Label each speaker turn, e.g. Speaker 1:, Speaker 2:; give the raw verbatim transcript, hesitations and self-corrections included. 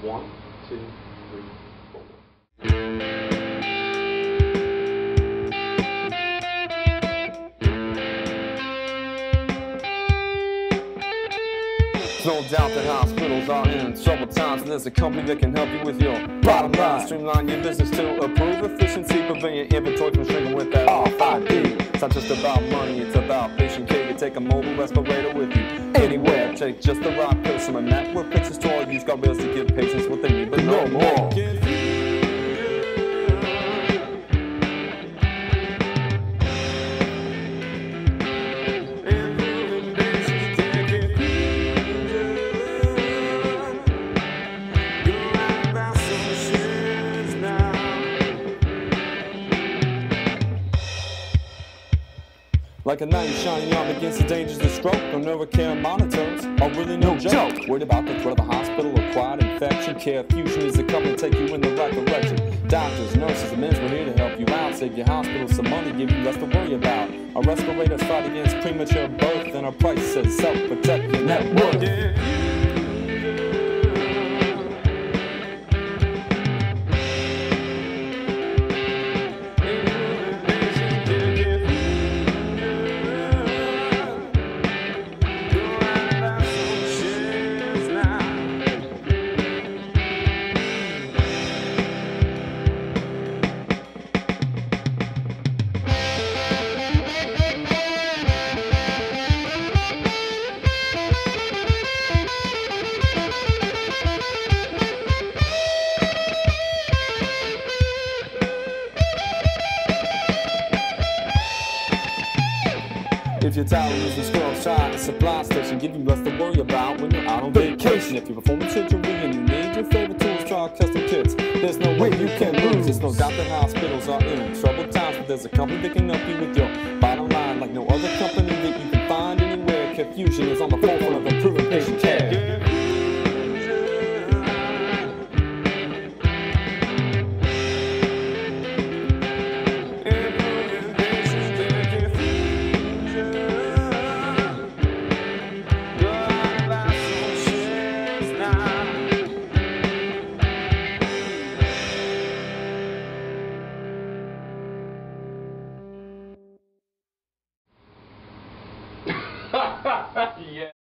Speaker 1: One, two, three, four.
Speaker 2: There's no doubt that hospitals are in troubled times, and there's a company that can help you with your bottom line. Streamline your business to improve efficiency, prevent your inventory from shrinking with that R F I D. It's not just about money, it's about patient care. You take a mobile respirator with you anywhere. Take just the right pills from a network. Pictures to all use guardrails to give patients what they need, but no more. Like a knight shining arm against the dangers of stroke. No NeuroCare monitors are really no joke. Worried about the threat of a hospital-acquired infection? CareFusion is the company to take you in the right direction. Doctors, nurses, and men, we're here to help you out. Save your hospital some money, give you less to worry about. Our respirators fight against premature birth, and our prices help protect your net worth. If you're tired of using scrubs, try a supply station. Give you less to worry about when you're out on vacation. If you're performing surgery and you need your favorite tools, try custom kits. There's no way you can lose. It's no doubt that hospitals are in troubled times, but there's a company that can help you with your bottom line like no other company that you can find anywhere. CareFusion is on the